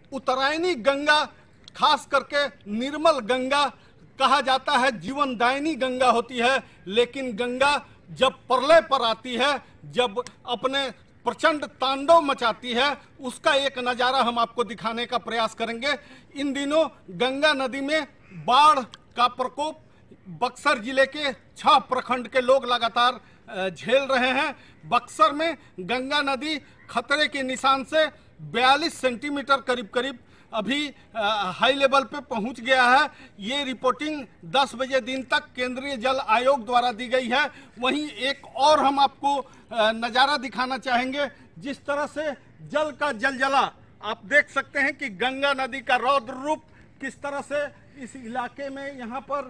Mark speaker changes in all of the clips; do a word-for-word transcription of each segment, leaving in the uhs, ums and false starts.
Speaker 1: उत्तरायणी गंगा, खास करके निर्मल गंगा कहा जाता है, जीवनदायिनी गंगा होती है। लेकिन गंगा जब प्रलय पर आती है, जब अपने प्रचंड तांडव मचाती है, उसका एक नज़ारा हम आपको दिखाने का प्रयास करेंगे। इन दिनों गंगा नदी में बाढ़ का प्रकोप बक्सर जिले के छह प्रखंड के लोग लगातार झेल रहे हैं। बक्सर में गंगा नदी खतरे के निशान से बयालीस सेंटीमीटर करीब करीब अभी हाई लेवल पे पहुंच गया है। ये रिपोर्टिंग दस बजे दिन तक केंद्रीय जल आयोग द्वारा दी गई है। वहीं एक और हम आपको नज़ारा दिखाना चाहेंगे, जिस तरह से जल का जलजला आप देख सकते हैं कि गंगा नदी का रौद्र रूप किस तरह से इस इलाके में यहाँ पर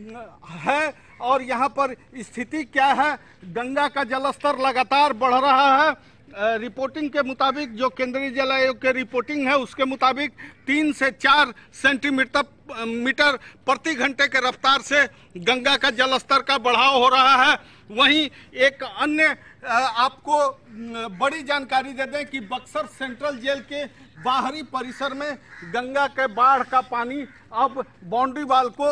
Speaker 1: है और यहाँ पर स्थिति क्या है। गंगा का जलस्तर लगातार बढ़ रहा है। रिपोर्टिंग के मुताबिक, जो केंद्रीय जल आयोग के रिपोर्टिंग है उसके मुताबिक तीन से चार सेंटीमीटर मीटर प्रति घंटे के रफ्तार से गंगा का जलस्तर का बढ़ाव हो रहा है। वहीं एक अन्य आपको बड़ी जानकारी दे दें कि बक्सर सेंट्रल जेल के बाहरी परिसर में गंगा के बाढ़ का पानी अब बाउंड्री वाल को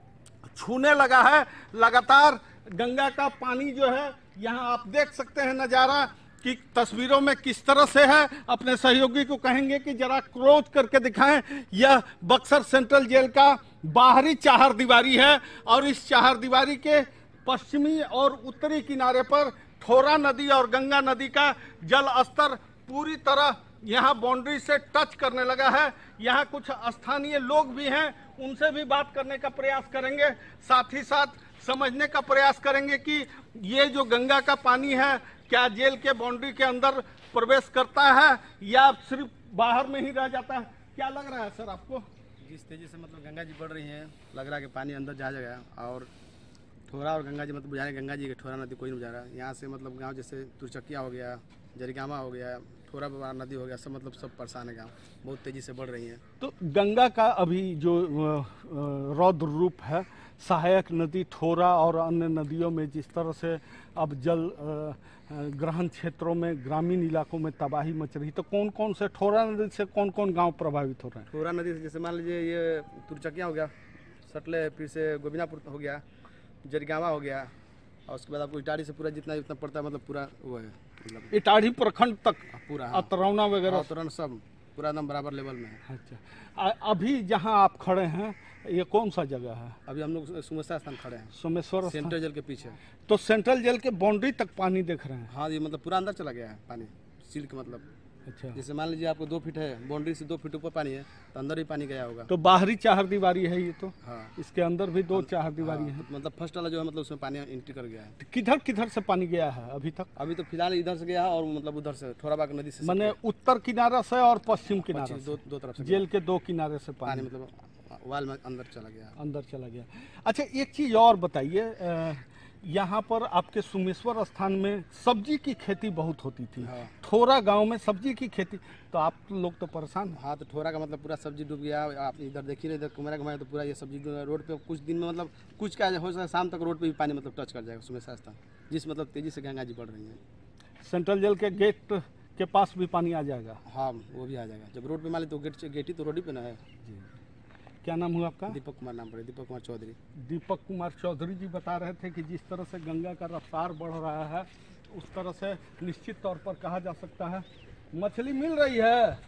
Speaker 1: छूने लगा है। लगातार गंगा का पानी जो है, यहाँ आप देख सकते हैं नज़ारा कि तस्वीरों में किस तरह से है। अपने सहयोगी को कहेंगे कि जरा क्लोज करके दिखाएं। यह बक्सर सेंट्रल जेल का बाहरी चार दीवारी है और इस चार दीवारी के पश्चिमी और उत्तरी किनारे पर ठोरा नदी और गंगा नदी का जल स्तर पूरी तरह यहाँ बाउंड्री से टच करने लगा है। यहाँ कुछ स्थानीय लोग भी हैं, उनसे भी बात करने का प्रयास करेंगे। साथ ही साथ समझने का प्रयास करेंगे कि ये जो गंगा का पानी है क्या जेल के बाउंड्री के अंदर प्रवेश करता है या सिर्फ बाहर में ही रह जाता है। क्या लग रहा है सर आपको?
Speaker 2: जिस तेजी से मतलब गंगा जी बढ़ रही है, लग रहा है कि पानी अंदर जा जाएगा। और ठोरा और गंगा जी मतलब बुझाने गंगा जी के ठोरा नदी कोई नहीं बुझा रहा है। यहाँ से मतलब गांव जैसे तुरचकिया हो गया, जरिगामा हो गया, ठोरा नदी हो गया, सब मतलब सब परेशान है। गाँव बहुत तेज़ी से बढ़ रही है।
Speaker 1: तो गंगा का अभी जो रौद्र रूप है, सहायक नदी ठोरा और अन्य नदियों में जिस तरह से अब जल ग्रहण क्षेत्रों में, ग्रामीण इलाकों में तबाही मच रही, तो कौन कौन से ठोरा नदी से कौन कौन गांव प्रभावित हो रहे हैं?
Speaker 2: ठोरा नदी से जैसे मान लीजिए ये तुरचकिया हो गया, सटले, फिर से गोबिनापुर हो गया, जरिगामा हो गया, और उसके बाद आपको इटाड़ी से पूरा जितना जितना पड़ता है मतलब पूरा वो है, मतलब
Speaker 1: इटाड़ी प्रखंड तक
Speaker 2: पूरा
Speaker 1: अतरौना वगैरह
Speaker 2: अतरौना सब पूरा एकदम बराबर लेवल में है।
Speaker 1: अच्छा, अभी जहां आप खड़े हैं ये कौन सा जगह है?
Speaker 2: अभी हम लोग सोमेश्वर स्थान खड़े हैं,
Speaker 1: सोमेश्वर
Speaker 2: सेंट्रल जेल के पीछे।
Speaker 1: तो सेंट्रल जेल के बाउंड्री तक पानी देख रहे हैं?
Speaker 2: हाँ, ये मतलब पूरा अंदर चला गया है पानी, सील के मतलब।
Speaker 1: अच्छा,
Speaker 2: जैसे मान लीजिए आपको दो फीट है, बाउंड्री से दो फीट ऊपर पानी है, तो अंदर ही पानी गया होगा।
Speaker 1: तो बाहरी चार दीवारी है ये तो?
Speaker 2: हाँ,
Speaker 1: इसके अंदर भी दो चार दीवारी
Speaker 2: हाँ,
Speaker 1: है।
Speaker 2: मतलब फर्स्ट वाला जो है मतलब उसमें पानी एंट्री कर गया है।
Speaker 1: तो किधर किधर से पानी गया है अभी तक?
Speaker 2: अभी तो फिलहाल इधर से गया है और मतलब उधर से ठोराबाग नदी से,
Speaker 1: मैंने उत्तर किनारा से और पश्चिम किनारा से,
Speaker 2: दो दो तरफ से
Speaker 1: जेल के दो किनारे से
Speaker 2: पानी
Speaker 1: पानी
Speaker 2: मतलब वाल में अंदर चला गया
Speaker 1: अंदर चला गया। अच्छा, एक चीज़ और बताइए, यहाँ पर आपके सोमेश्वर स्थान में सब्जी की खेती बहुत होती थी।
Speaker 2: हाँ।
Speaker 1: ठोरा गांव में सब्जी की खेती, तो आप लोग तो परेशान हैं।
Speaker 2: हाँ, तो ठोरा का मतलब पूरा सब्जी डूब गया। आप इधर देखिए, इधर कुमेरा घुमाया तो पूरा ये सब्जी रोड पे कुछ दिन में मतलब कुछ क्या हो सकता है, शाम तक रोड पे भी पानी मतलब टच कर जाएगा सोमेश्वर स्थान, जिस मतलब तेजी से गंगा जी बढ़ रही है।
Speaker 1: सेंट्रल जेल के गेट के पास भी पानी आ जाएगा?
Speaker 2: हाँ, वो भी आ जाएगा। जब रोड पे मान ली तो गेट गेट ही तो रोड ही पे ना है।
Speaker 1: जी, क्या नाम हुआ आपका?
Speaker 2: दीपक कुमार नाम पड़े, दीपक कुमार चौधरी।
Speaker 1: दीपक कुमार चौधरी जी बता रहे थे कि जिस तरह से गंगा का रफ्तार बढ़ रहा है, उस तरह से निश्चित तौर पर कहा जा सकता है मछली मिल रही है।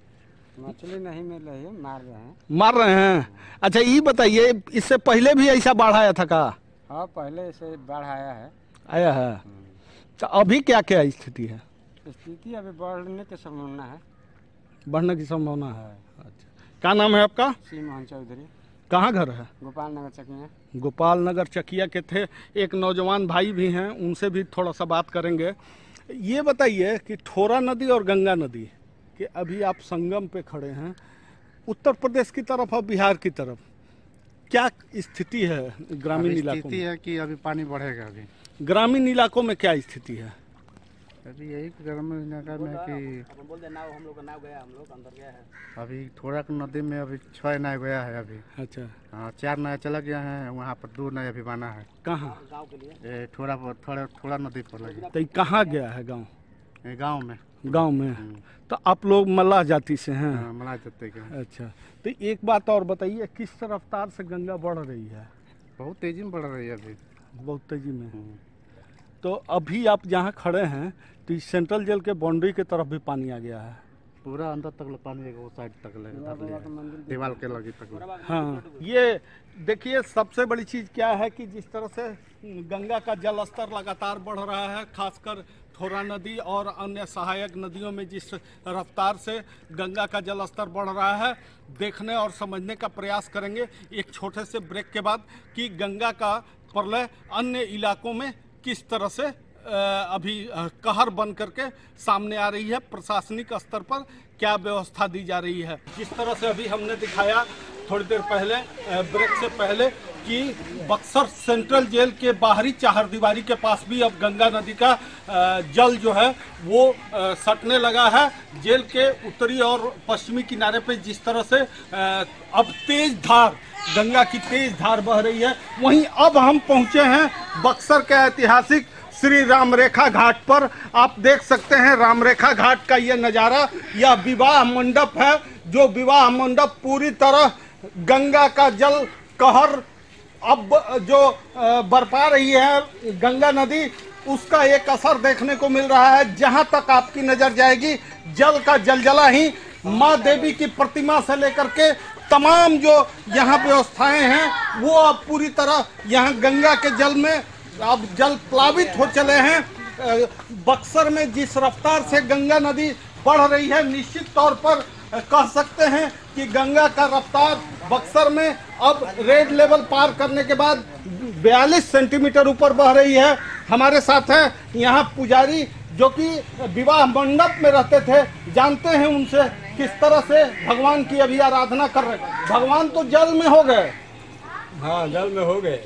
Speaker 3: मछली नहीं मिल रही है, मार रहे हैं।
Speaker 1: मार रहे हैं? अच्छा, ये बताइए, इससे पहले भी ऐसा बाढ़ आया था का?
Speaker 3: हाँ, पहले से बाढ़ आया है।
Speaker 1: आया है? तो अभी क्या क्या स्थिति है?
Speaker 3: स्थिति अभी बढ़ने की संभावना है।
Speaker 1: बढ़ने की संभावना है। अच्छा, क्या नाम है आपका?
Speaker 3: श्री मोहन चौधरी।
Speaker 1: कहाँ घर है?
Speaker 3: गोपाल नगर चकिया।
Speaker 1: गोपाल नगर चकिया के थे। एक नौजवान भाई भी हैं, उनसे भी थोड़ा सा बात करेंगे। ये बताइए कि ठोरा नदी और गंगा नदी के अभी आप संगम पे खड़े हैं, उत्तर प्रदेश की तरफ और बिहार की तरफ, क्या स्थिति है ग्रामीण इलाकों में?
Speaker 4: स्थिति है कि अभी पानी बढ़ेगा। अभी
Speaker 1: ग्रामीण इलाकों में क्या स्थिति है?
Speaker 4: अभी यही ग्रामीण इलाका में कि
Speaker 2: बोल दे नाव, हम लोग का नाव गया, हम लोग अंदर गया है।
Speaker 4: अभी ठोरा नदी में अभी छह नाव गया है अभी।
Speaker 1: अच्छा,
Speaker 4: हाँ, चार नाव चला गया है, वहाँ पर दो नाव अभी बना है।
Speaker 1: कहाँ?
Speaker 2: गाँव के लिए
Speaker 4: ये ठोरा पर, थोड़ा ठोरा नदी पर लगी।
Speaker 1: तो ये कहाँ गया है गाँव?
Speaker 4: ये गांव में।
Speaker 1: गांव में। तो आप लोग मल्लाह जाति से हैं?
Speaker 4: हाँ, मल्लाह जाति के।
Speaker 1: अच्छा, तो एक बात और बताइए, किस रफ्तार से गंगा बढ़ रही है?
Speaker 4: बहुत तेजी में बढ़ रही है अभी।
Speaker 1: बहुत तेजी में। तो अभी आप जहाँ खड़े हैं तो इस सेंट्रल जेल के बाउंड्री की तरफ भी पानी आ गया है?
Speaker 4: पूरा अंदर तक ले पानी है, वो साइड तक ले दीवार के लगी तक ले।
Speaker 1: हाँ, ये देखिए सबसे बड़ी चीज़ क्या है कि जिस तरह से गंगा का जल स्तर लगातार बढ़ रहा है, खासकर ठोरा नदी और अन्य सहायक नदियों में जिस रफ्तार से गंगा का जल स्तर बढ़ रहा है, देखने और समझने का प्रयास करेंगे एक छोटे से ब्रेक के बाद कि गंगा का प्रलय अन्य इलाकों में किस तरह से अभी कहर बन करके सामने आ रही है, प्रशासनिक स्तर पर क्या व्यवस्था दी जा रही है। जिस तरह से अभी हमने दिखाया थोड़ी देर पहले ब्रेक से पहले कि बक्सर सेंट्रल जेल के बाहरी चारदीवारी के पास भी अब गंगा नदी का जल जो है वो सटने लगा है। जेल के उत्तरी और पश्चिमी किनारे पे जिस तरह से अब तेज धार गंगा की तेज धार बह रही है, वहीं अब हम पहुंचे हैं बक्सर के ऐतिहासिक श्री रामरेखा घाट पर। आप देख सकते हैं रामरेखा घाट का ये नज़ारा, यह विवाह मंडप है, जो विवाह मंडप पूरी तरह गंगा का जल कहर अब जो बरपा रही है गंगा नदी, उसका एक असर देखने को मिल रहा है। जहां तक आपकी नजर जाएगी जल का जलजला ही, माँ देवी की प्रतिमा से लेकर के तमाम जो यहाँ व्यवस्थाएं हैं वो अब पूरी तरह यहाँ गंगा के जल में अब जल प्लावित हो चले हैं। बक्सर में जिस रफ्तार से गंगा नदी बढ़ रही है, निश्चित तौर पर कह सकते हैं कि गंगा का रफ्तार बक्सर में अब रेड लेवल पार करने के बाद बयालीस सेंटीमीटर ऊपर बह रही है। हमारे साथ हैं यहाँ पुजारी जो कि विवाह मंडप में रहते थे, जानते हैं उनसे किस तरह से भगवान की अभी आराधना कर रहे हैं। भगवान तो जल में हो गए?
Speaker 5: हाँ, जल में हो गए।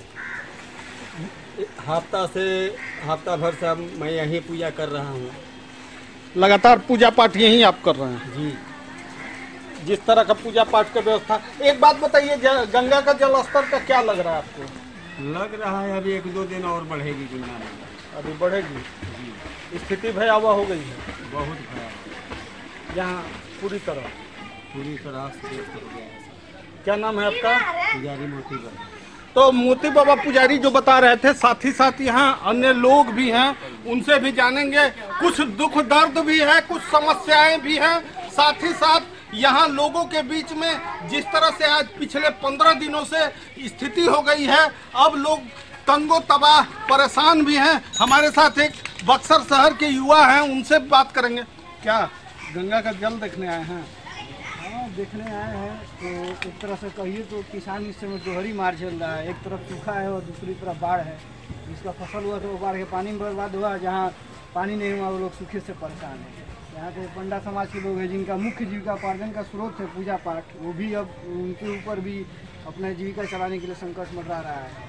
Speaker 5: हफ्ता से हफ्ता भर से मैं यहीं पूजा कर रहा हूँ।
Speaker 1: लगातार पूजा पाठ यहीं आप कर रहे हैं?
Speaker 5: जी।
Speaker 1: जिस तरह का पूजा पाठ का व्यवस्था, एक बात बताइए, गंगा का जल स्तर का क्या लग रहा है आपको?
Speaker 5: लग रहा है अभी एक दो दिन और बढ़ेगी गंगा नदी।
Speaker 1: अभी बढ़ेगी? स्थिति भयावह हो गई है?
Speaker 5: बहुत भयावह,
Speaker 1: यहाँ पूरी तरह
Speaker 5: पूरी तरह से हो गया है।
Speaker 1: क्या नाम है आपका?
Speaker 5: पुजारी मोती बाबा।
Speaker 1: तो मोती बाबा पुजारी जो बता रहे थे, साथ ही साथ यहाँ अन्य लोग भी हैं, उनसे भी जानेंगे। कुछ दुख दर्द भी है, कुछ समस्याएं भी हैं, साथ ही साथ यहाँ लोगों के बीच में जिस तरह से आज पिछले पंद्रह दिनों से स्थिति हो गई है, अब लोग तंगो तबाह परेशान भी हैं। हमारे साथ एक बक्सर शहर के युवा हैं, उनसे बात करेंगे। क्या गंगा का जल देखने आए हैं?
Speaker 6: हाँ, देखने आए हैं। तो एक तरह से कहिए तो किसान इस समय दोहरी मार झेल रहा है। एक तरफ सूखा है और दूसरी तरफ बाढ़ है। जिसका फसल हुआ तो वो बाढ़ के पानी में बर्बाद हुआ, जहाँ पानी नहीं हुआ वो लोग सूखे से परेशान हैं। यहाँ के पंडा समाज के लोग हैं जिनका मुख्य जीविकापार्जन का स्रोत है पूजा पाठ, वो भी अब उनके ऊपर भी अपना जीविका चलाने के लिए संकट मंडरा रहा है।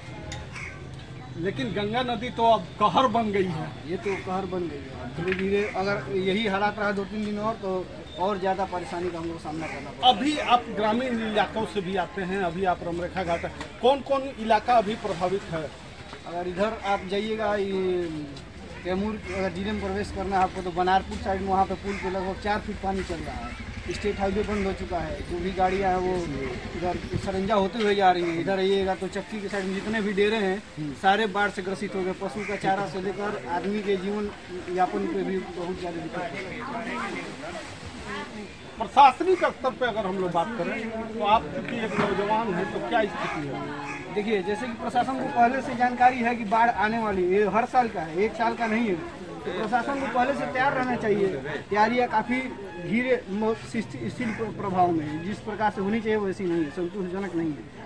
Speaker 1: लेकिन गंगा नदी तो अब कहर बन गई है।
Speaker 6: ये तो कहर बन गई है। धीरे धीरे अगर यही हालात रहा दो तीन दिन और तो और ज़्यादा परेशानी का हम लोग सामना करना पड़ेगा।
Speaker 1: अभी आप ग्रामीण इलाकों से भी आते हैं, अभी आप रामरेखा घाट, कौन कौन इलाका अभी प्रभावित है?
Speaker 6: अगर इधर आप जाइएगा, ये कैमूर अगर जिले में प्रवेश करना है आपको, तो बनारपुर साइड में वहाँ पे पुल पे लगभग चार फीट पानी चल रहा है। स्टेट हाईवे बंद हो चुका है। जो भी गाड़ियाँ हैं वो इधर सरंजा होते हुए जा रही हैं। इधर आइएगा तो चक्की के साइड में जितने भी डेरे हैं सारे बाढ़ से ग्रसित हो गए। पशु का चारा से लेकर आदमी के जीवन यापन पे भी बहुत ज़्यादा दिक्कत है।
Speaker 1: प्रशासनिक स्तर पे अगर हम लोग बात करें तो आप चूँकि एक नौजवान हैं, तो क्या स्थिति है?
Speaker 6: देखिए, जैसे कि प्रशासन को पहले से जानकारी है कि बाढ़ आने वाली है, ये हर साल का है, एक साल का नहीं है। तो प्रशासन को पहले से तैयार रहना चाहिए। तैयारियाँ काफ़ी धीरे स्थिर प्रभाव में है। जिस प्रकार से होनी चाहिए वैसी नहीं है, संतोषजनक नहीं है।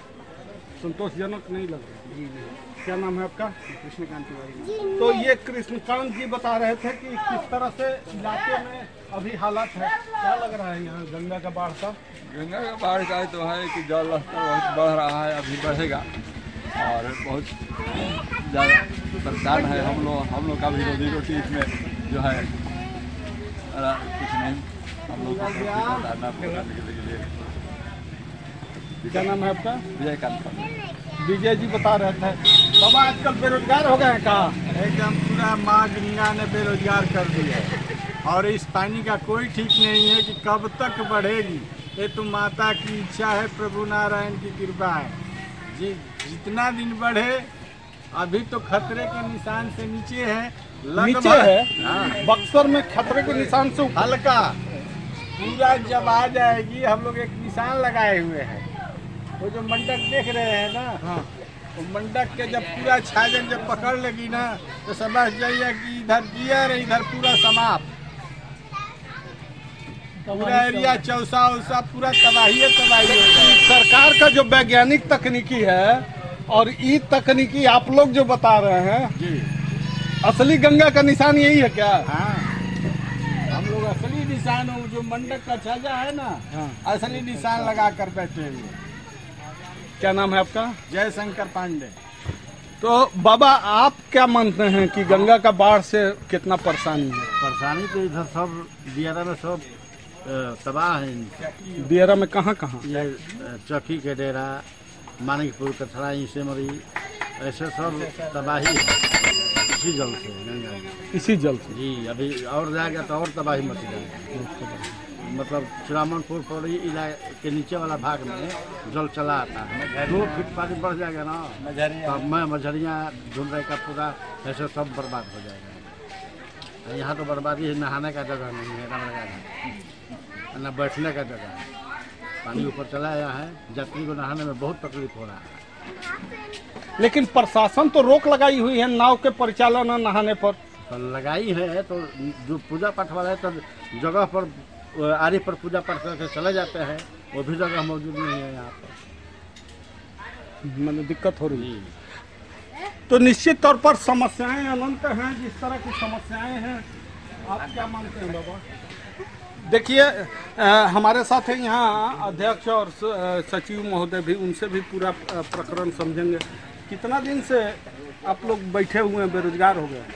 Speaker 1: संतोषजनक नहीं लग रहा?
Speaker 6: जी जी।
Speaker 1: क्या नाम है आपका?
Speaker 6: कृष्णकांत तिवारी।
Speaker 1: तो ये कृष्णकांत जी बता रहे थे कि किस तरह से इलाके में अभी हालात है, क्या लग रहा है यहाँ गंगा का बाढ़ का?
Speaker 7: गंगा का बाढ़ का तो है कि जल स्तर बहुत बढ़ रहा है, अभी बढ़ेगा और बहुत ज़्यादा परेशान है हम लोग। हम लोग का भी रोजी रोटी इसमें जो है कुछ नहीं, हम लोग को
Speaker 1: क्या नाम है आपका?
Speaker 7: विजयकांत।
Speaker 1: विजय जी बता रहे थे। बाबा आजकल बेरोजगार हो गए हैं कहाँ?
Speaker 8: एकदम पूरा माँ गंगा ने बेरोजगार कर दिया है और इस पानी का कोई ठीक नहीं है कि कब तक बढ़ेगी। ये तो माता की इच्छा है, प्रभु नारायण की कृपा है जी। जितना दिन बढ़े, अभी तो खतरे के निशान से नीचे है,
Speaker 1: नीचे है। हाँ। बक्सर में खतरे के निशान से
Speaker 8: हल्का पूरा जब आ जाएगी, हम लोग एक निशान लगाए हुए हैं। वो जो मंडक देख रहे हैं ना,
Speaker 1: हाँ।
Speaker 8: वो मंडक के जब पूरा छाजन जब पकड़ लेगी ना, तो समझ जाइए कि इधर जियर इधर पूरा समाप्त, पूरा एरिया चौसा उसा पूरा तबाही तबाही हो जाएगी।
Speaker 1: सरकार का जो वैज्ञानिक तकनीकी है और ई तकनीकी आप लोग जो बता रहे हैं
Speaker 8: जी,
Speaker 1: असली गंगा का निशान यही है क्या?
Speaker 8: हाँ, हम लोग असली निशान हो, जो मंडक का छाजा है ना,
Speaker 1: हाँ।
Speaker 8: असली निशान लगा कर बैठे हुए।
Speaker 1: क्या नाम है आपका?
Speaker 8: जयशंकर पांडे।
Speaker 1: तो बाबा आप क्या मानते हैं कि गंगा का बाढ़ से कितना परेशानी है?
Speaker 4: परेशानी तो इधर सब दियारा में सब अ, तबाह है।
Speaker 1: दियारा में कहाँ कहाँ?
Speaker 4: ये अ, चौकी के डेरा, मानिकपुर, कथरा, ईसेमरी, ऐसे सब तबाही है इसी जल से, गंगा जी।
Speaker 1: इसी जल से
Speaker 4: जी। अभी और जाएगा तो और तबाही मच जाएगी। मतलब चुरामनपुर पौड़ी इलाके के नीचे वाला भाग में जल चला आता है, दो फीट पानी बढ़ जाएगा ना, तब मैं मझरियाँ ढूंढने का पूरा ऐसे सब बर्बाद हो जाएगा। यहाँ तो बर्बादी है, नहाने का जगह नहीं है, रामनगर घाट न बैठने का जगह है। पानी ऊपर चला आया है, यात्री को नहाने में बहुत तकलीफ हो रहा है।
Speaker 1: लेकिन प्रशासन तो रोक लगाई हुई है नाव के परिचालन और नहाने पर।
Speaker 4: तो लगाई है, तो जो पूजा पाठ वाला है तो जगह पर आरी पर पूजा पाठ करके चले जाते हैं, वो भी जगह मौजूद नहीं है यहाँ पर।
Speaker 1: मतलब दिक्कत हो रही है। तो निश्चित तौर पर समस्याएं अनंत हैं। जिस तरह की समस्याएं हैं, आप क्या मानते हैं बाबा? देखिए, हमारे साथ हैं यहाँ अध्यक्ष और सचिव महोदय भी, उनसे भी पूरा प्रकरण समझेंगे। कितना दिन से आप लोग बैठे हुए हैं, बेरोजगार हो गए?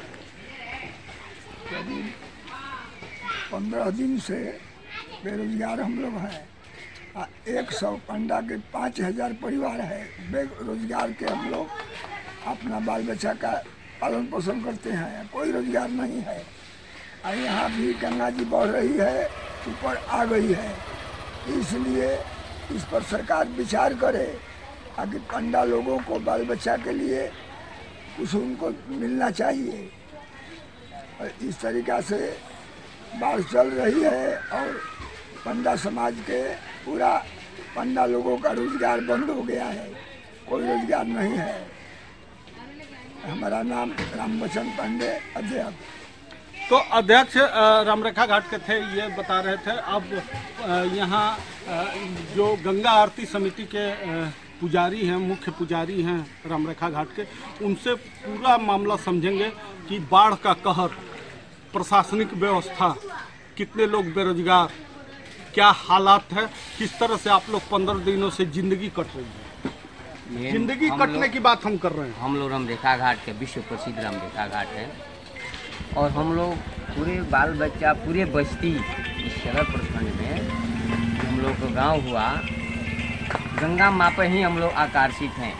Speaker 9: पंद्रह दिन से बेरोजगार हम लोग हैं। एक सौ पंडा के पाँच हजार परिवार है बेरोजगार के। हम लोग अपना बाल बच्चा का पालन पोषण करते हैं, कोई रोजगार नहीं है। और यहाँ भी गंगा जी बढ़ रही है, ऊपर आ गई है, इसलिए इस पर सरकार विचार करे ताकि पंडा लोगों को बाल बच्चा के लिए कुछ उनको मिलना चाहिए। और इस तरीक़ा से बाढ़ चल रही है और पंडा समाज के पूरा पंडा लोगों का रोजगार बंद हो गया है, कोई रोजगार नहीं है। हमारा नाम रामबचन पांडे, अध्यक्ष।
Speaker 1: तो अध्यक्ष रामरेखा घाट के थे, ये बता रहे थे। अब यहाँ जो गंगा आरती समिति के पुजारी हैं, मुख्य पुजारी हैं रामरेखा घाट के, उनसे पूरा मामला समझेंगे कि बाढ़ का कहर, प्रशासनिक व्यवस्था, कितने लोग बेरोजगार, क्या हालात है, किस तरह से आप लोग पंद्रह दिनों से जिंदगी कट रही है। जिंदगी कटने की बात हम कर रहे हैं।
Speaker 10: हम लोग रामरेखा घाट के विश्व प्रसिद्ध रामरेखा घाट है और हम लोग पूरे बाल बच्चा, पूरे बस्ती इस शहर प्रखंड में हम लोग का गांव हुआ, गंगा माँ पर ही हम लोग आकर्षित हैं।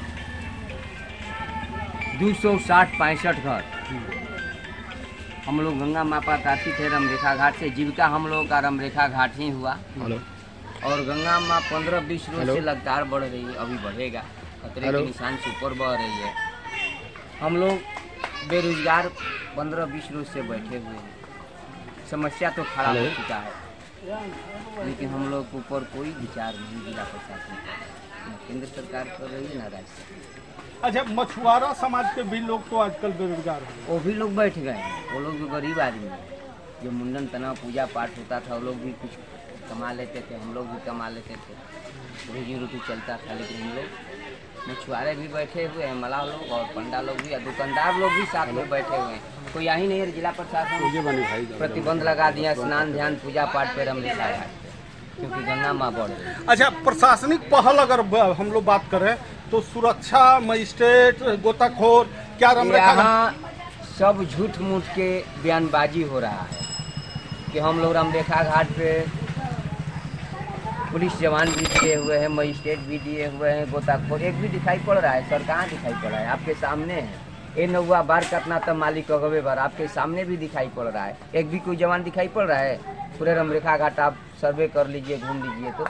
Speaker 10: दो सौ साठ पैंसठ घर हम लोग गंगा माँ पर आकर्षित है। रामरेखा घाट से जीविका हम लोग का रामरेखा घाट ही हुआ। और गंगा माँ पंद्रह बीस रोज से लगातार बढ़ रही है, अभी बढ़ेगा, खतरे के निशान से ऊपर बढ़ रही है। हम लोग बेरोजगार पंद्रह बीस रोज से बैठे हुए हैं। समस्या तो खड़ा हो चुका है, लेकिन हम लोग के ऊपर कोई विचार नहीं जिला प्रशासन का, केंद्र सरकार कर रही है ना राज्य सरकार।
Speaker 1: अच्छा, मछुआरा समाज के भी लोग तो आजकल बेरोजगार हैं।
Speaker 10: वो भी लोग बैठ गए हैं, वो लोग भी गरीब आदमी हैं। जो मुंडन तनाव पूजा पाठ होता था, वो लोग भी कुछ कमा लेते थे, हम लोग भी कमा लेते थे, रोजी रोटी चलता था। लेकिन हम लोग मछुआरे भी बैठे हुए हैं, मलाह लोग और पंडा लोग भी, और दुकानदार लोग भी साथ में बैठे हुए हैं। कोई यही नहीं है। जिला प्रशासन प्रतिबंध लगा दिया स्नान ध्यान पूजा पाठ पे रामरेखा घाट पे, क्योंकि गंगा माँ बढ़ रही है।
Speaker 1: अच्छा, प्रशासनिक पहल अगर हम लोग बात करें तो सुरक्षा, मजिस्ट्रेट, गोताखोर, क्या रामरेखा
Speaker 10: यहाँ सब झूठ मूठ के बयानबाजी हो रहा है कि हम लोग रामरेखा घाट पे पुलिस जवान भी दिए हुए हैं, मजिस्ट्रेट भी दिए हुए हैं, गोताखोर एक भी दिखाई पड़ रहा है। सर कहाँ दिखाई पड़ रहा है? आपके सामने है। ये नौवा बार कतना तब मालिक अगवे बार आपके सामने भी दिखाई पड़ रहा है। एक भी कोई जवान दिखाई पड़ रहा है? पूरे रमरेखा घाट आप सर्वे कर लीजिए, घूम लीजिए तो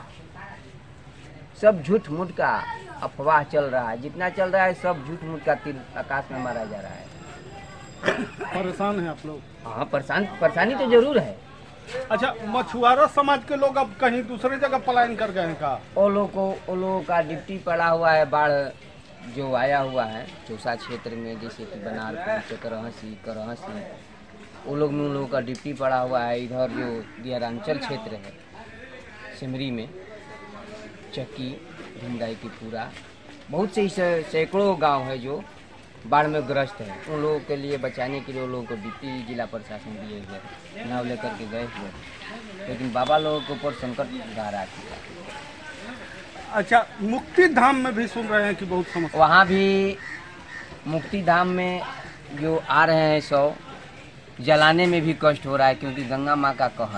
Speaker 10: सब झूठ मूठ का अफवाह चल रहा है। जितना चल रहा है सब झूठ मूठ का तीर आकाश में मारा जा रहा है।
Speaker 1: परेशान है आप लोग?
Speaker 10: हाँ, परेशान परेशानी तो जरूर है।
Speaker 1: अच्छा, मछुआरा समाज के लोग अब कहीं दूसरी जगह पलायन कर गए हैं का?
Speaker 10: वो लोग को वो लोगों का डिप्टी पड़ा हुआ है, बाढ़ जो आया हुआ है चौसा क्षेत्र में, जैसे कि बनारपुर, चकरहसी, करहसी, वो लोग में उन लोगों का डिप्टी पड़ा हुआ है। इधर जो दियारांचल क्षेत्र है सिमरी में, चक्की, भिंदाई की पूरा, बहुत से सैकड़ों गांव है जो बाढ़ में ग्रस्त है। उन लोगों के लिए बचाने के लिए उन लोगों को डिप्टी जिला प्रशासन दिए हुए नाव लेकर के गए हुए, लेकिन बाबा लोगों के ऊपर संकट गा रहा था।
Speaker 1: अच्छा, मुक्ति धाम में भी सुन रहे हैं कि बहुत समस्या?
Speaker 10: वहाँ भी मुक्ति धाम में जो आ रहे हैं सौ जलाने में भी कष्ट हो रहा है, क्योंकि गंगा माँ का कहर,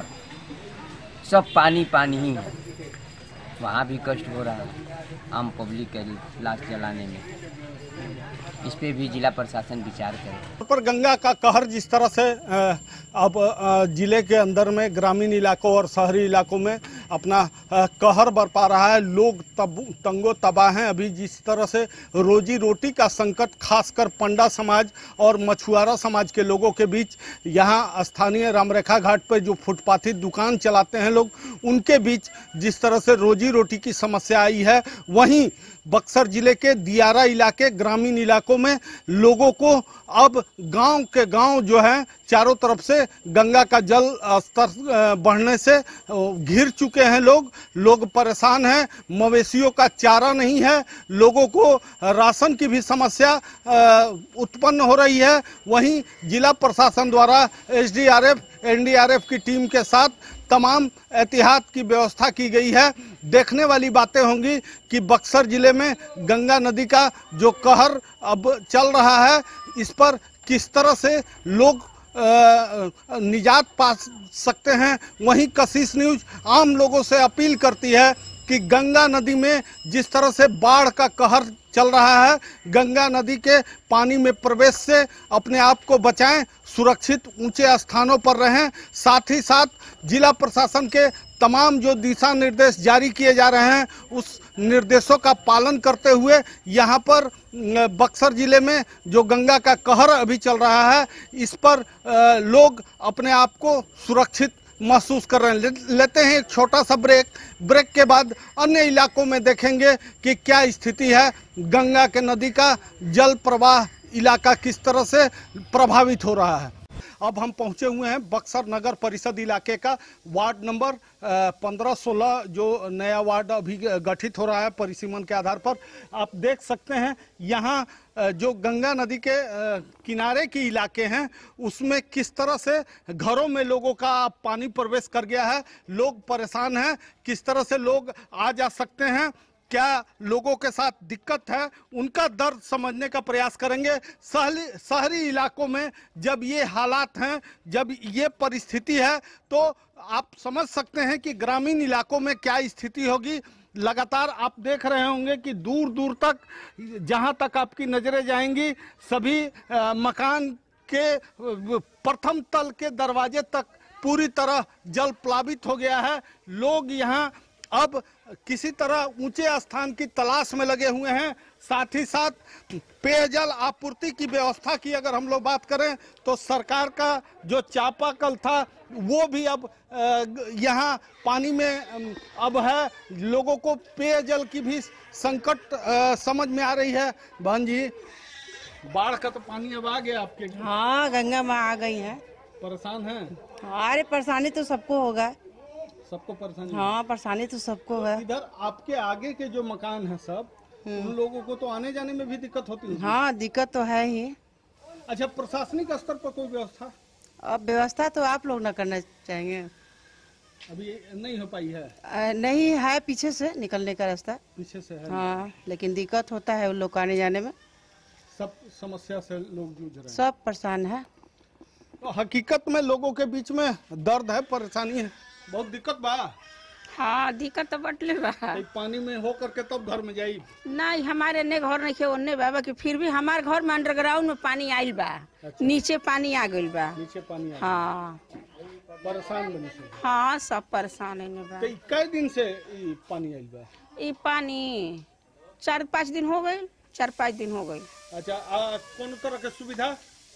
Speaker 10: सब पानी पानी ही है। वहाँ भी कष्ट हो रहा है आम पब्लिक के लिए लाश जलाने में। इस पे भी जिला प्रशासन विचार करे।
Speaker 1: पर गंगा का कहर जिस तरह से अब जिले के अंदर में ग्रामीण इलाकों और शहरी इलाकों में अपना कहर बरपा रहा है, लोग तब तंगो तबाह हैं। अभी जिस तरह से रोजी रोटी का संकट खासकर पंडा समाज और मछुआरा समाज के लोगों के बीच, यहाँ स्थानीय रामरेखा घाट पर जो फुटपाथी दुकान चलाते हैं लोग, उनके बीच जिस तरह से रोजी रोटी की समस्या आई है, वहीं बक्सर जिले के दियारा इलाके ग्रामीण इलाकों में लोगों को अब गांव के गांव जो है चारों तरफ से गंगा का जल स्तर बढ़ने से घिर चुके हैं। लोग लोग परेशान हैं, मवेशियों का चारा नहीं है, लोगों को राशन की भी समस्या उत्पन्न हो रही है। वहीं जिला प्रशासन द्वारा S D R F, N D R F की टीम के साथ तमाम एहतियात की व्यवस्था की गई है। देखने वाली बातें होंगी कि बक्सर जिले में गंगा नदी का जो कहर अब चल रहा है, इस पर किस तरह से लोग निजात पा सकते हैं। वहीं कशिश न्यूज आम लोगों से अपील करती है कि गंगा नदी में जिस तरह से बाढ़ का कहर चल रहा है, गंगा नदी के पानी में प्रवेश से अपने आप को बचाएं, सुरक्षित ऊंचे स्थानों पर रहें। साथ ही साथ जिला प्रशासन के तमाम जो दिशा निर्देश जारी किए जा रहे हैं, उस निर्देशों का पालन करते हुए यहाँ पर बक्सर जिले में जो गंगा का कहर अभी चल रहा है, इस पर लोग अपने आप को सुरक्षित महसूस कर रहे हैं। ले, लेते हैं एक छोटा सा ब्रेक। ब्रेक के बाद अन्य इलाकों में देखेंगे कि क्या स्थिति है, गंगा के नदी का जल प्रवाह इलाका किस तरह से प्रभावित हो रहा है। अब हम पहुंचे हुए हैं बक्सर नगर परिषद इलाके का वार्ड नंबर पंद्रह सोलह, जो नया वार्ड अभी गठित हो रहा है परिसीमन के आधार पर। आप देख सकते हैं यहाँ जो गंगा नदी के किनारे के इलाके हैं, उसमें किस तरह से घरों में लोगों का पानी प्रवेश कर गया है। लोग परेशान हैं, किस तरह से लोग आ जा सकते हैं, क्या लोगों के साथ दिक्कत है, उनका दर्द समझने का प्रयास करेंगे। शहरी शहरी इलाकों में जब ये हालात हैं, जब ये परिस्थिति है, तो आप समझ सकते हैं कि ग्रामीण इलाकों में क्या स्थिति होगी। लगातार आप देख रहे होंगे कि दूर दूर तक, जहां तक आपकी नजरें जाएंगी, सभी आ, मकान के प्रथम तल के दरवाजे तक पूरी तरह जल प्लावित हो गया है। लोग यहाँ अब किसी तरह ऊंचे स्थान की तलाश में लगे हुए हैं। साथ ही साथ पेयजल आपूर्ति की व्यवस्था की अगर हम लोग बात करें, तो सरकार का जो चापाकल था वो भी अब यहाँ पानी में अब है। लोगों को पेयजल की भी संकट समझ में आ रही है। बहन जी, बाढ़ का तो पानी अब आ गया आपके?
Speaker 11: हाँ, गंगा माँ आ गई है।
Speaker 1: परेशान है?
Speaker 11: अरे परेशानी तो सबको होगा,
Speaker 1: सबको परेशानी।
Speaker 11: हाँ, परेशानी तो सबको है।
Speaker 1: इधर आपके आगे के जो मकान है सब, उन लोगों को तो आने जाने में भी दिक्कत होती है?
Speaker 11: हाँ, दिक्कत तो है ही।
Speaker 1: अच्छा, प्रशासनिक स्तर पर कोई व्यवस्था?
Speaker 11: अब व्यवस्था तो आप लोग न करना चाहेंगे,
Speaker 1: अभी नहीं हो पाई है?
Speaker 11: आ, नहीं है, पीछे से निकलने का रास्ता
Speaker 1: पीछे से है।
Speaker 11: हाँ, लेकिन दिक्कत होता है उन लोग को आने जाने में।
Speaker 1: सब समस्या से लोग जूझ रहे हैं,
Speaker 11: सब परेशान है।
Speaker 1: तो हकीकत में लोगों के बीच में दर्द है, परेशानी है, बहुत दिक्कत बा।
Speaker 12: हाँ दिक्कत तो बटले बा।
Speaker 1: तो पानी में हो करके तब घर में जाई?
Speaker 12: नहीं हमारे ने घर नहीं खे ओन्ने बाबा कि फिर भी हमारे घर में अंडरग्राउंड में पानी आइल बा। अच्छा। नीचे पानी आ गइल बा।
Speaker 1: नीचे पानी आ
Speaker 12: हाँ
Speaker 1: परेशान बनी से?
Speaker 12: हाँ सब परेशान है बा।
Speaker 1: तो कई दिन से ई पानी आइल बा?
Speaker 12: ई पानी चार पाँच दिन हो गए, चार पाँच दिन हो गए।
Speaker 1: अच्छा आ, कौन तरह के सुविधा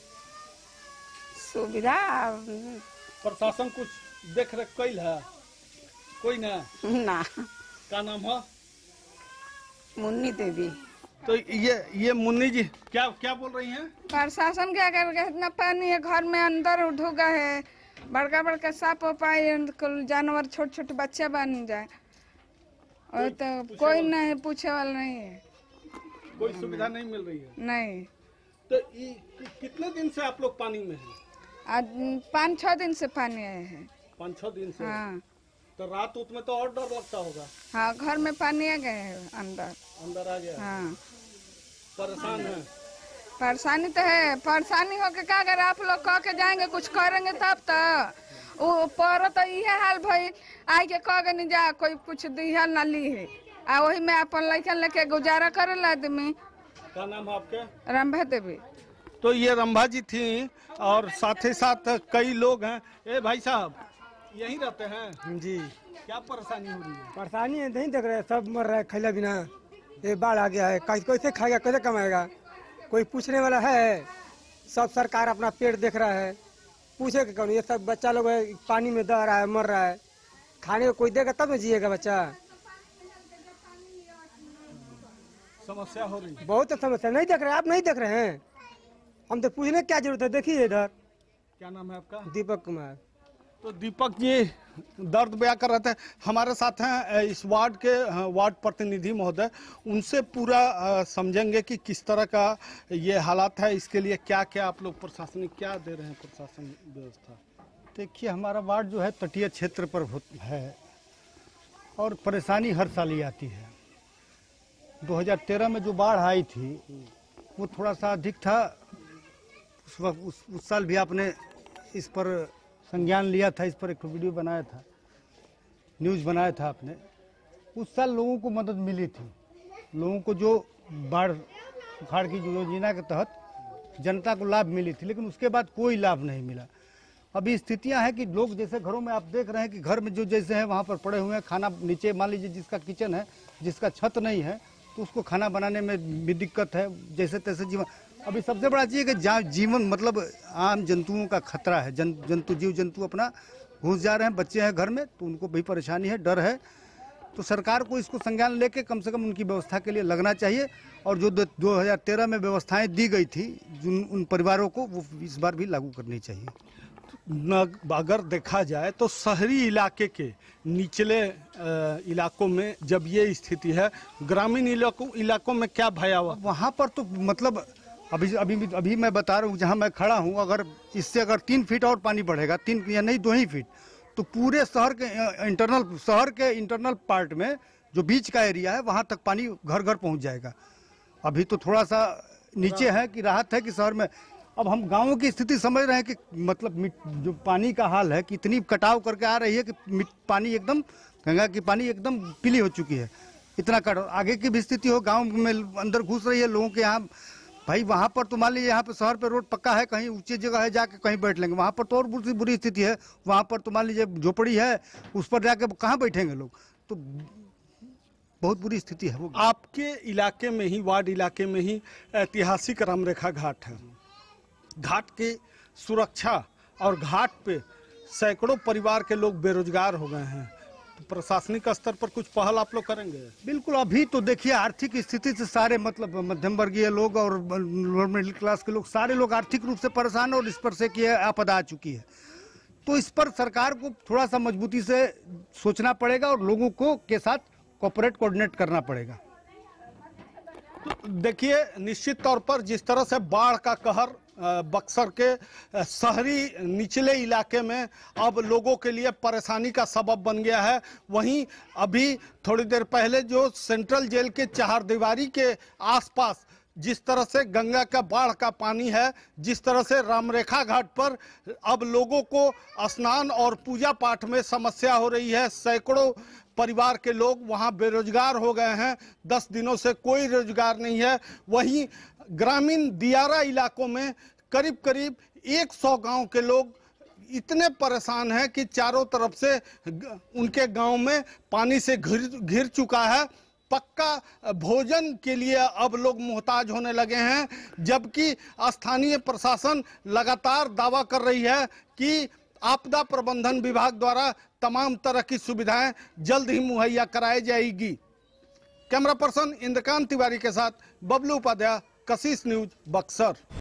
Speaker 12: सुविधा
Speaker 1: प्रशासन कुछ देख रेख कैल है? कोई ना
Speaker 12: ना।
Speaker 1: क्या नाम है?
Speaker 12: मुन्नी देवी।
Speaker 1: तो ये ये मुन्नी जी क्या क्या बोल रही हैं?
Speaker 13: प्रशासन क्या कर रहा है? इतना पानी है घर में, अंदर ढुका है, बड़का बड़का सांप पाए, जानवर छोटे छोटे बच्चे बन जाए और तो कोई नहीं पूछे वाला नहीं है।
Speaker 1: कोई सुविधा नहीं मिल रही है?
Speaker 13: नहीं।
Speaker 1: तो ये कितने दिन से आप लोग पानी में हैं?
Speaker 13: आज पाँच छह दिन से पानी आए हैं।
Speaker 1: पाँच छह दिन से?
Speaker 13: हाँ।
Speaker 1: तो रात उत में तो और डर लगता होगा?
Speaker 13: हाँ घर में पानी आ गए है अंदर।
Speaker 1: अंदर आ गया?
Speaker 13: हाँ।
Speaker 1: परेशान है?
Speaker 13: परेशानी तो है, परेशानी हो के क्या अगर आप लोग कह के जाएंगे कुछ करेंगे तब तो वो पर तो ये हाल भाई आई के कह के नहीं जा कोई कुछ दिया न ली है आ वही में अपन लड़कन लेके गुजारा करे आदमी।
Speaker 1: क्या नाम है आपके?
Speaker 13: रंभा देवी।
Speaker 1: तो ये रंभा जी थी और साथ ही साथ कई लोग हैं। ए भाई साहब यहीं रहते हैं
Speaker 14: जी?
Speaker 1: क्या परेशानी हो रही है?
Speaker 14: परेशानी नहीं देख रहे, सब मर रहे खैला बिना। ये बाढ़ आ गया है, कैसे खाएगा कैसे कमाएगा, कोई पूछने वाला है? सब सरकार अपना पेट देख रहा है, पूछे कि कौन? ये सब बच्चा लोग पानी में दह रहा है, मर रहा है, खाने को कोई देगा तब न जिएगा बच्चा।
Speaker 1: समस्या हो रही है?
Speaker 14: बहुत समस्या। नहीं देख रहे, आप नहीं देख रहे हैं, हम तो पूछने क्या जरूरत है? देखिए इधर।
Speaker 1: क्या नाम है आपका?
Speaker 14: दीपक कुमार।
Speaker 1: तो दीपक जी दर्द बयां कर रहे थे। हमारे साथ हैं इस वार्ड के वार्ड प्रतिनिधि महोदय, उनसे पूरा समझेंगे कि किस तरह का ये हालात है, इसके लिए क्या क्या आप लोग प्रशासनिक क्या दे रहे हैं प्रशासन व्यवस्था?
Speaker 15: देखिए हमारा वार्ड जो है तटीय क्षेत्र पर है और परेशानी हर साल ही आती है। दो हज़ार तेरह में जो बाढ़ आई थी वो थोड़ा सा अधिक था, उस वक्त उस, उस साल भी आपने इस पर संज्ञान लिया था, इस पर एक वीडियो बनाया था, न्यूज़ बनाया था आपने। उस साल लोगों को मदद मिली थी, लोगों को जो बाढ़ सुखाड़ की जो योजना के तहत जनता को लाभ मिली थी, लेकिन उसके बाद कोई लाभ नहीं मिला। अभी स्थितियां हैं कि लोग जैसे घरों में आप देख रहे हैं कि घर में जो जैसे हैं वहाँ पर पड़े हुए हैं, खाना नीचे मान लीजिए जिसका किचन है, जिसका छत नहीं है तो उसको खाना बनाने में भी दिक्कत है, जैसे तैसे जीवन। अभी सबसे बड़ा चीज़ है कि जहाँ जीवन मतलब आम जंतुओं का खतरा है, जन जंतु जीव जंतु अपना घुस जा रहे हैं, बच्चे हैं घर में तो उनको भी परेशानी है, डर है। तो सरकार को इसको संज्ञान लेके कम से कम उनकी व्यवस्था के लिए लगना चाहिए और जो दो हज़ार तेरह में व्यवस्थाएं दी गई थी जिन उन परिवारों को वो इस बार भी लागू करनी चाहिए।
Speaker 1: न अगर देखा जाए तो शहरी इलाके के निचले इलाकों में जब ये स्थिति है, ग्रामीण इलाकों इलाकों में क्या भयावह?
Speaker 15: वहाँ पर तो मतलब अभी अभी अभी मैं बता रहा हूँ जहाँ मैं खड़ा हूँ, अगर इससे अगर तीन फीट और पानी बढ़ेगा, तीन या नहीं दो ही फीट, तो पूरे शहर के इंटरनल शहर के इंटरनल पार्ट में जो बीच का एरिया है वहाँ तक पानी घर घर पहुँच जाएगा। अभी तो थोड़ा सा नीचे है कि राहत है कि शहर में। अब हम गाँवों की स्थिति समझ रहे हैं कि मतलब जो पानी का हाल है कि इतनी कटाव करके आ रही है कि पानी एकदम गंगा की पानी एकदम पीली हो चुकी है, इतना कटाव। आगे की भी स्थिति हो, गाँव में अंदर घुस रही है लोगों के यहाँ। भाई वहाँ पर तो मान लीजिए यहाँ पे शहर पे रोड पक्का है, कहीं ऊंची जगह है जाके कहीं बैठ लेंगे, वहाँ पर तो और बुरी बुरी स्थिति है। वहाँ पर तो मान लीजिए झोपड़ी है, उस पर जाके कहाँ बैठेंगे लोग, तो बहुत बुरी स्थिति है वो।
Speaker 1: आपके इलाके में ही, वार्ड इलाके में ही ऐतिहासिक रामरेखा घाट है। घाट की सुरक्षा और घाट पे सैकड़ों परिवार के लोग बेरोजगार हो गए हैं, तो प्रशासनिक स्तर पर कुछ पहल आप लोग करेंगे?
Speaker 15: बिल्कुल। अभी तो देखिए आर्थिक स्थिति से सारे मतलब मध्यम वर्गीय लोग और लोअर मिडिल क्लास के लोग सारे लोग आर्थिक रूप से परेशान और इस पर से कि आपदा आ चुकी है, तो इस पर सरकार को थोड़ा सा मजबूती से सोचना पड़ेगा और लोगों को के साथ कोऑपरेट कोऑर्डिनेट करना पड़ेगा।
Speaker 1: तो देखिए निश्चित तौर पर जिस तरह से बाढ़ का कहर बक्सर के शहरी निचले इलाके में अब लोगों के लिए परेशानी का सबब बन गया है, वहीं अभी थोड़ी देर पहले जो सेंट्रल जेल के चहारदीवारी के आसपास जिस तरह से गंगा का बाढ़ का पानी है, जिस तरह से रामरेखा घाट पर अब लोगों को स्नान और पूजा पाठ में समस्या हो रही है, सैकड़ों परिवार के लोग वहां बेरोजगार हो गए हैं। दस दिनों से कोई रोजगार नहीं है। वहीं ग्रामीण दियारा इलाकों में करीब करीब सौ गांव के लोग इतने परेशान हैं कि चारों तरफ से उनके गांव में पानी से घिर घिर चुका है। पक्का भोजन के लिए अब लोग मोहताज होने लगे हैं, जबकि स्थानीय प्रशासन लगातार दावा कर रही है कि आपदा प्रबंधन विभाग द्वारा तमाम तरह की सुविधाएं जल्द ही मुहैया कराई जाएगी। कैमरा पर्सन इंद्रकांत तिवारी के साथ बबलू उपाध्याय, कशिश न्यूज, बक्सर।